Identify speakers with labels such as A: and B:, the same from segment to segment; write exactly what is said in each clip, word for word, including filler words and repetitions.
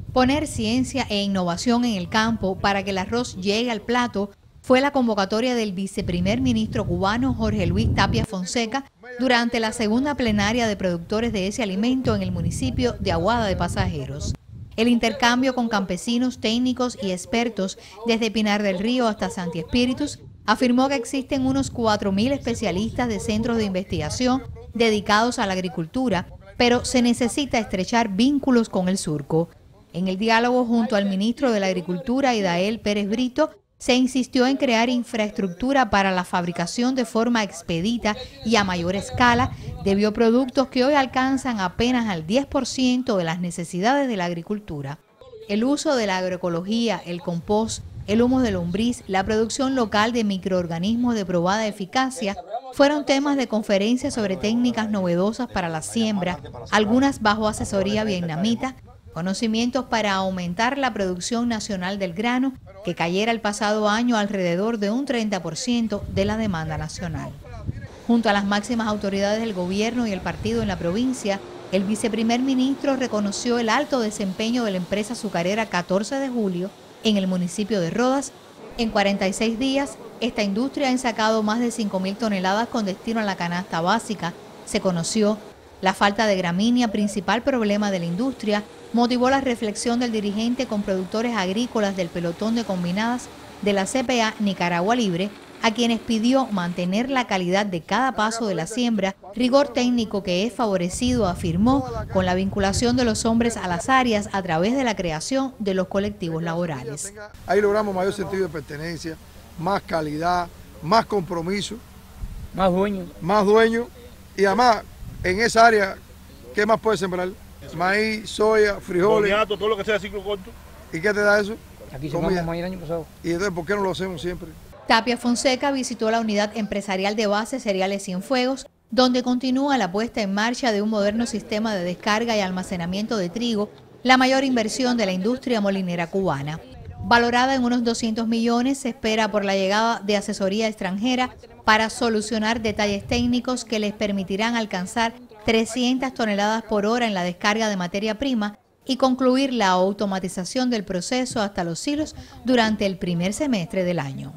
A: Poner ciencia e innovación en el campo para que el arroz llegue al plato fue la convocatoria del viceprimer ministro cubano Jorge Luis Tapia Fonseca durante la segunda plenaria de productores de ese alimento en el municipio de Aguada de Pasajeros. El intercambio con campesinos, técnicos y expertos desde Pinar del Río hasta Santi Espíritus afirmó que existen unos cuatro mil especialistas de centros de investigación dedicados a la agricultura, pero se necesita estrechar vínculos con el surco. En el diálogo junto al ministro de la Agricultura, Idael Pérez Brito, se insistió en crear infraestructura para la fabricación de forma expedita y a mayor escala de bioproductos que hoy alcanzan apenas al diez por ciento de las necesidades de la agricultura. El uso de la agroecología, el compost, el humus de lombriz, la producción local de microorganismos de probada eficacia fueron temas de conferencias sobre técnicas novedosas para la siembra, algunas bajo asesoría vietnamita, conocimientos para aumentar la producción nacional del grano, que cayera el pasado año alrededor de un treinta por ciento de la demanda nacional. Junto a las máximas autoridades del gobierno y el partido en la provincia, el viceprimer ministro reconoció el alto desempeño de la empresa azucarera catorce de julio en el municipio de Rodas. En cuarenta y seis días, esta industria ha ensacado más de cinco mil toneladas con destino a la canasta básica. Se conoció la falta de gramínea, principal problema de la industria, motivó la reflexión del dirigente con productores agrícolas del pelotón de combinadas de la C P A Nicaragua Libre, a quienes pidió mantener la calidad de cada paso de la siembra, rigor técnico que es favorecido, afirmó, con la vinculación de los hombres a las áreas a través de la creación de los colectivos laborales.
B: Ahí logramos mayor sentido de pertenencia, más calidad, más compromiso,
C: más dueño,
B: más dueño y además en esa área, ¿qué más puedes sembrar? Maíz, soya, frijoles.
D: Boniato, todo lo que sea de ciclo corto.
B: ¿Y qué te da eso?
C: Aquí sembramos maíz el año pasado.
B: ¿Y entonces por qué no lo hacemos siempre?
A: Tapia Fonseca visitó la unidad empresarial de base Cereales Cienfuegos, donde continúa la puesta en marcha de un moderno sistema de descarga y almacenamiento de trigo, la mayor inversión de la industria molinera cubana. Valorada en unos doscientos millones, se espera por la llegada de asesoría extranjera para solucionar detalles técnicos que les permitirán alcanzar trescientas toneladas por hora en la descarga de materia prima y concluir la automatización del proceso hasta los silos durante el primer semestre del año.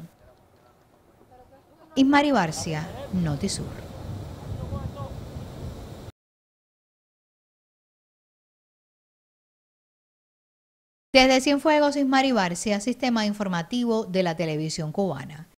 A: Ismari Barcia, Notisur. Desde Cienfuegos, Ismari Barcia, Sistema Informativo de la Televisión Cubana.